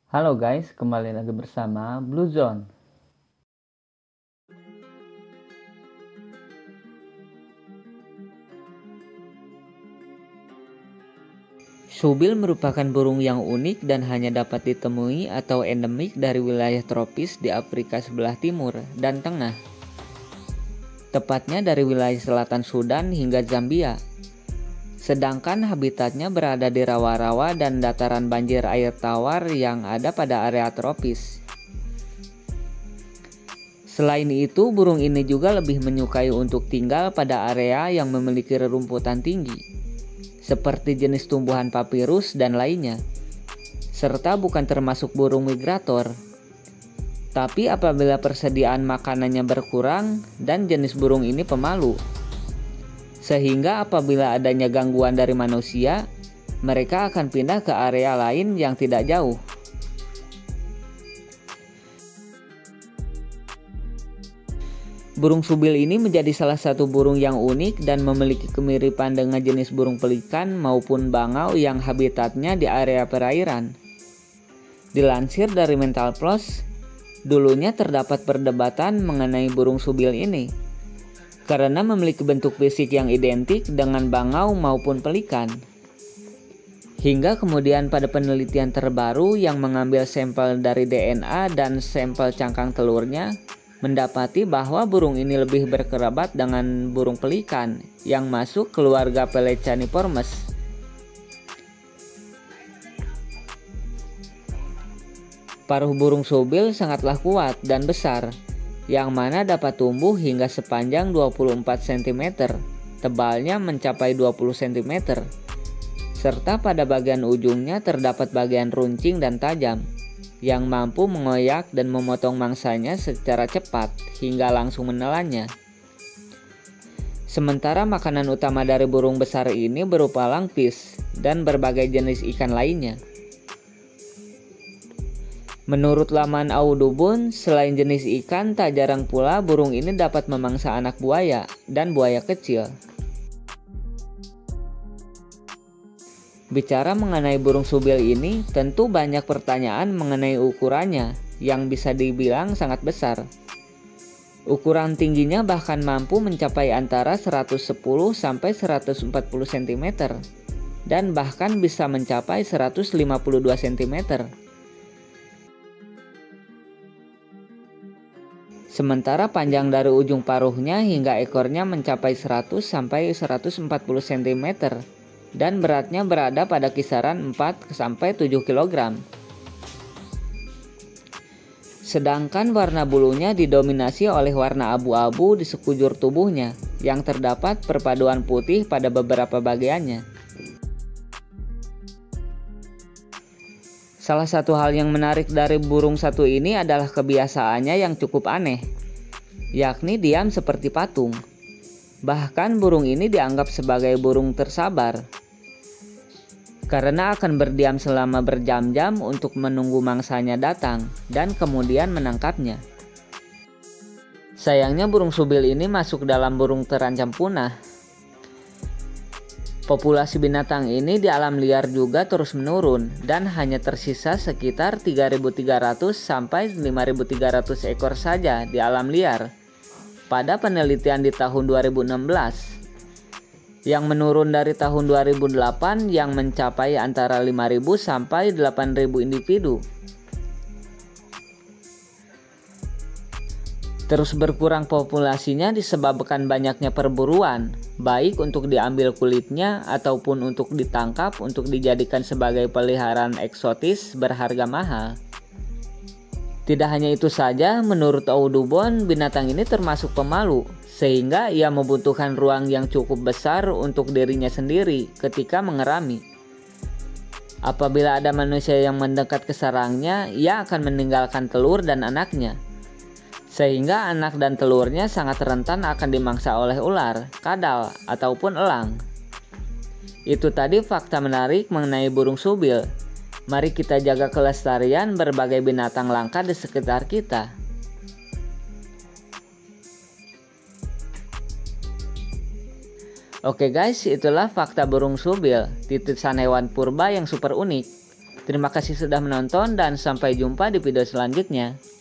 Halo guys, kembali lagi bersama Blue Zone. Subil merupakan burung yang unik dan hanya dapat ditemui atau endemik dari wilayah tropis di Afrika sebelah timur dan tengah. Tepatnya dari wilayah selatan Sudan hingga Zambia. Sedangkan habitatnya berada di rawa-rawa dan dataran banjir air tawar yang ada pada area tropis. Selain itu, burung ini juga lebih menyukai untuk tinggal pada area yang memiliki rerumputan tinggi, seperti jenis tumbuhan papirus dan lainnya, serta bukan termasuk burung migrator. Tapi apabila persediaan makanannya berkurang dan jenis burung ini pemalu, sehingga apabila adanya gangguan dari manusia, mereka akan pindah ke area lain yang tidak jauh. Burung subil ini menjadi salah satu burung yang unik dan memiliki kemiripan dengan jenis burung pelikan maupun bangau yang habitatnya di area perairan. Dilansir dari Mental Plus, dulunya terdapat perdebatan mengenai burung subil ini, karena memiliki bentuk fisik yang identik dengan bangau maupun pelikan. Hingga kemudian pada penelitian terbaru yang mengambil sampel dari DNA dan sampel cangkang telurnya, mendapati bahwa burung ini lebih berkerabat dengan burung pelikan yang masuk keluarga Pelecaniformes. Paruh burung subil sangatlah kuat dan besar, yang mana dapat tumbuh hingga sepanjang 24 cm, tebalnya mencapai 20 cm, serta pada bagian ujungnya terdapat bagian runcing dan tajam, yang mampu mengoyak dan memotong mangsanya secara cepat hingga langsung menelannya. Sementara makanan utama dari burung besar ini berupa langpis dan berbagai jenis ikan lainnya. Menurut laman Audubon, selain jenis ikan, tak jarang pula burung ini dapat memangsa anak buaya dan buaya kecil. Bicara mengenai burung subil ini, tentu banyak pertanyaan mengenai ukurannya yang bisa dibilang sangat besar. Ukuran tingginya bahkan mampu mencapai antara 110 sampai 140 cm dan bahkan bisa mencapai 152 cm. Sementara panjang dari ujung paruhnya hingga ekornya mencapai 100 sampai 140 cm. Dan beratnya berada pada kisaran 4 sampai 7 kg. Sedangkan warna bulunya didominasi oleh warna abu-abu di sekujur tubuhnya yang terdapat perpaduan putih pada beberapa bagiannya. Salah satu hal yang menarik dari burung satu ini adalah kebiasaannya yang cukup aneh, yakni diam seperti patung. Bahkan burung ini dianggap sebagai burung tersabar, karena akan berdiam selama berjam-jam untuk menunggu mangsanya datang dan kemudian menangkapnya. Sayangnya burung subil ini masuk dalam burung terancam punah. Populasi binatang ini di alam liar juga terus menurun dan hanya tersisa sekitar 3.300 sampai 5.300 ekor saja di alam liar pada penelitian di tahun 2016, yang menurun dari tahun 2008 yang mencapai antara 5.000 sampai 8.000 individu. Terus berkurang populasinya disebabkan banyaknya perburuan, baik untuk diambil kulitnya ataupun untuk ditangkap untuk dijadikan sebagai peliharaan eksotis berharga mahal. Tidak hanya itu saja, menurut Audubon, binatang ini termasuk pemalu, sehingga ia membutuhkan ruang yang cukup besar untuk dirinya sendiri ketika mengerami. Apabila ada manusia yang mendekat ke sarangnya, ia akan meninggalkan telur dan anaknya, sehingga anak dan telurnya sangat rentan akan dimangsa oleh ular, kadal, ataupun elang. Itu tadi fakta menarik mengenai burung subil. Mari kita jaga kelestarian berbagai binatang langka di sekitar kita. Oke guys, itulah fakta burung subil, titisan hewan purba yang super unik. Terima kasih sudah menonton dan sampai jumpa di video selanjutnya.